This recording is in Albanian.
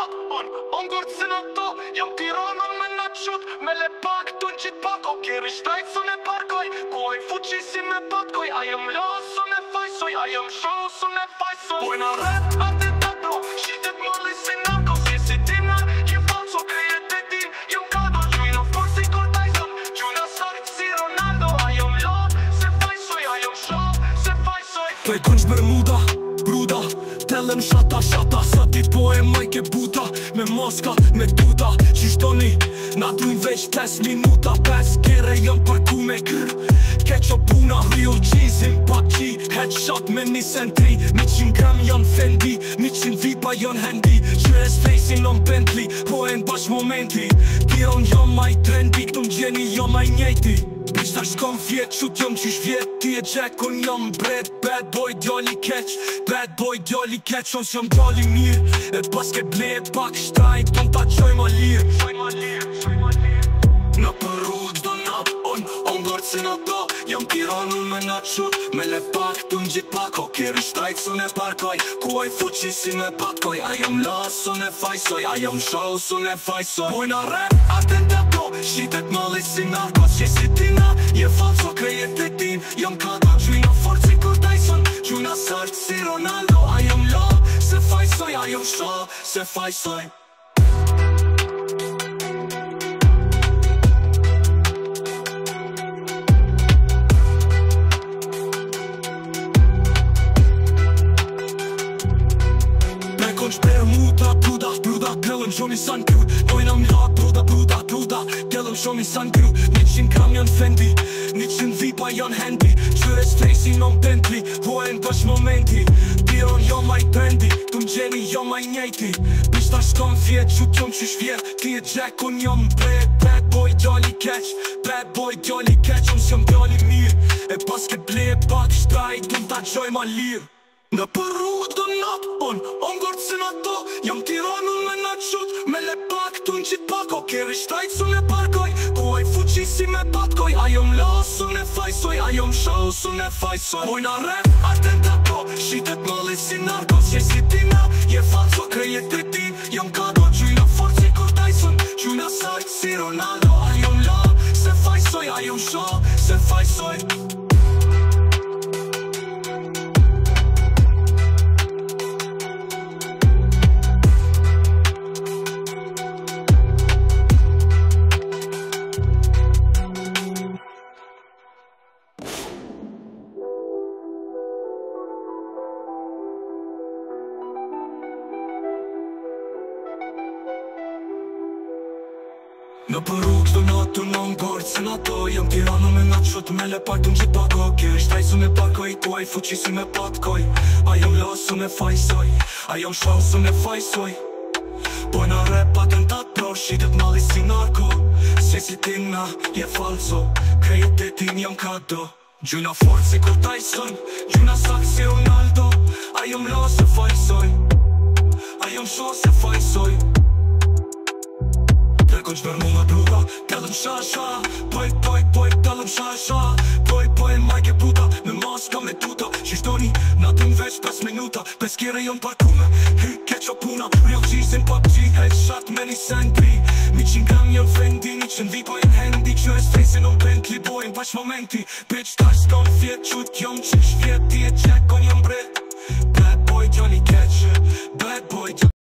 Ongurținato, jam Tiranën me na qut Me le pak të në qitë pako Kjeri shtajtësun e parkoj Kuaj fuqisi me patkoj A jem lasën e fajsoj A jem shosën e fajsoj Pojna rap atë tato Shitet molli si narko Si tina jem falso Krejet e din Jem kado Gjujna forsi kur Tyson Gjujna sartë si Ronaldo A jem lasë se fajsoj A jem shosë se fajsoj To e konç Bermuda, Bruda Tellem shata, sa dit po e majke buta Me moska, me tuta Qishtoni, na dujnë veç 5 minuta 5 kere jam parku me kër Keqo puna, real cheese Paki, headshot me 103 100 gram jan Fendi 100 vipa jan Handy Qyres facing on Bentley Po e në bash momenti Kiron jam maj trendy Këtu m'gjeni jam maj njejti Bitch ta shkom vjet, qut jom qish vjet Ti e Jack, unë jam bred Bad boy djali keq Bad boy djali keq Unë s'jom djali mirë E basket ble e pak shtrajt Ton ta qoj ma lirë Në përrug do nap On ngërcin ato Jam Tiranën me na qut Me le pak të n'gjit pako Kjeri shtajtësun e parkoj Kuaj fuqisi me patkoj A jam lasën e fajsoj A jam shosën e fajsoj Pojna rap atentato Shitet molli si narkos Që si tina Je falso krejet e din Jam kado Gjujna forci kur Tyson Gjujna sartë si Ronaldo A jam la se fajsoj A jam sho se fajsoj Bermuda, Bruda, Tellem shomi san kru Dojna m'lak, Bruda Tellem shomi san kru 100 gram jan Fendi 100 vipa jan Handy Qyres facing on Bentley Po e në bash momenti Tiron jam maj trendy Tu m'gjeni jam maj njejti Bitch ta shkom vjet, qut jom qish vjet Ti e Jack, unë jam bred Bad boy djali keq Bad boy djali keq Unë s'jom djali mirë E basket ble e pak shtrajt Tu m'ta qoj ma lirë Në përrug do nap On ngërcinato Jam Tiranën me na qut Me le pak të n'gjit pako Kjeri shtajtësun e parkoj Kuaj fuqisi me patkoj A jom lasën e fajsoj A jom shosën e fajsoj Pojna rap atentato Shitet molli si narkos Që si tina Je falso krejet e din Jam kado Gjujna forci kur Tyson Gjujna sartë si Ronaldo A jom la se fajsoj A jom sho se fajsoj Në përrug do natë në ngërcinato Jam Tiranën me na qut Me le pak të n'gjit pako Kjeri shtajtësun e parkoj Kuaj fuqisi me patkoj A jam lasën e fajsoj A jam shosën e fajsoj Pojna rap atentato Shitet molli si narko Se si tina je falso Krejet e din jam kado Gjujna forci kur Tyson Gjujna sartë si Ronaldo A jam lasë e fajsoj A jam shosë e fajsoj Konç Bermuda, Bruda, Tellem shasha Poj, Tellem shasha Poj, majke puta Me maska me tuta Qishtoni, na dëm veç 5 minuta 5 kjere jon parkume Keqo puna, real cheese PUBG Headshot me 103 100 gram jon Fendi 100 vipa jon Handy Qyres facing on Bentley Boy në bash momenti Bitch ta shkom vjet Qut jom qish vjet Ti e